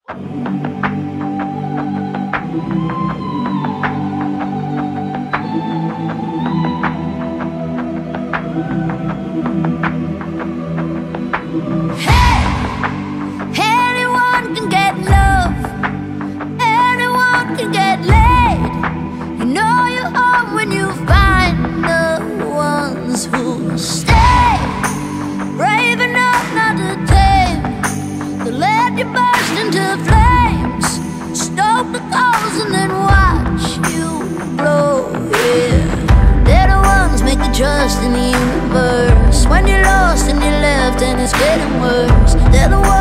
Hey, anyone can get love, anyone can get laid. You know you're home when you find the ones who stay, brave enough not to tame. They let you burst into flames, stoke the coals and then watch you blow. Yeah, they're the ones make you trust in the universe when you're lost and you're left and it's getting worse. They're the ones